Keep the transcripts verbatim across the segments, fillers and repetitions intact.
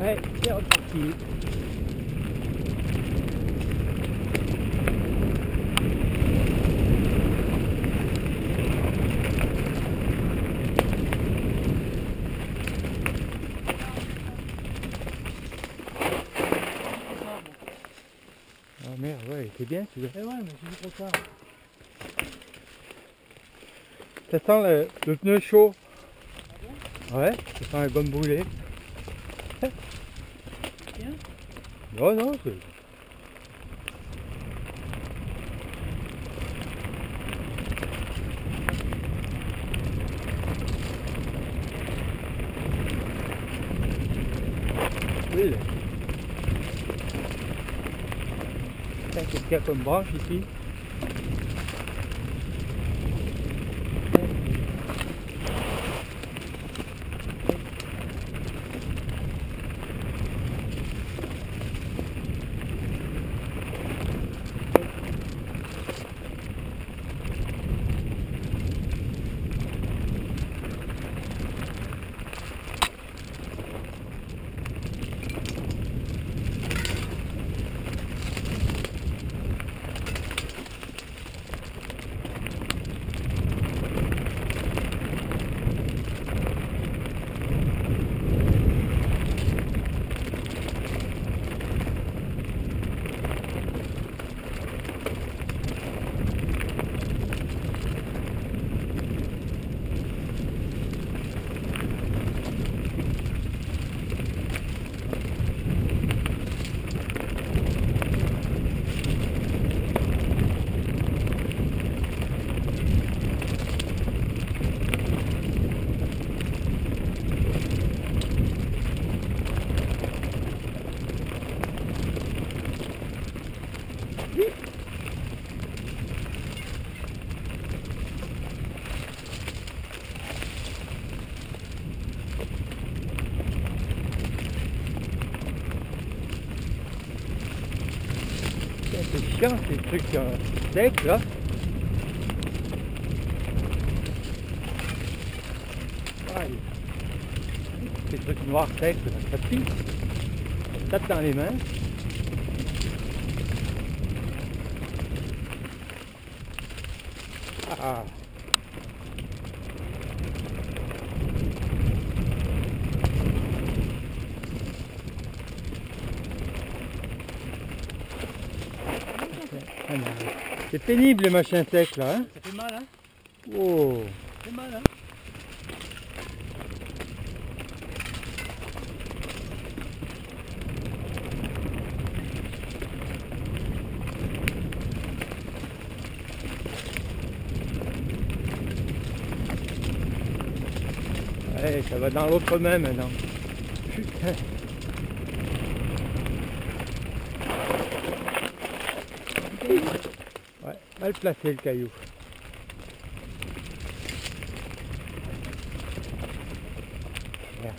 Ouais, c'est reparti. Ah merde, ouais, c'est bien celui-là. Eh ouais, mais c'est trop tard. Ça sent le, le pneu chaud. Ah bon? Ouais, ça sent la gomme brûlée. Tiens. Non, non, c'est... Oui, là. Tiens, qu'est-ce qu'il y a comme branche ici? C'est chiant ces trucs euh, secs là. Ah, ces trucs noirs secs, ça pique. Ça tape dans les mains. Ah. C'est pénible les machins secs là, hein? Ça fait mal, hein? Oh. Ça fait mal, hein? Ouais, ça va dans l'autre main maintenant. Putain. Ouais, mal placé le caillou. Merde.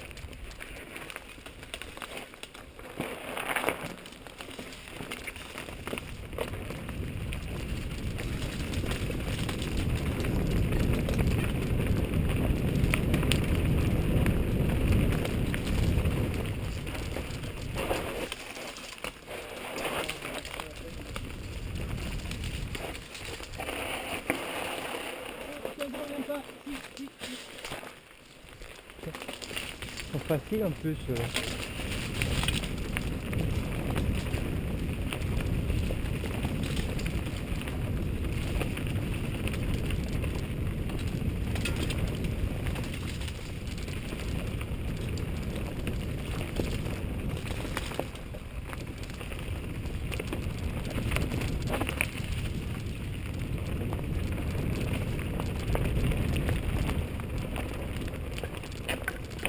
Ils sont faciles en plus. Euh.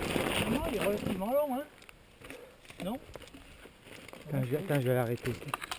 Il est relativement long, hein? Non? Attends, je, attends, je vais l'arrêter.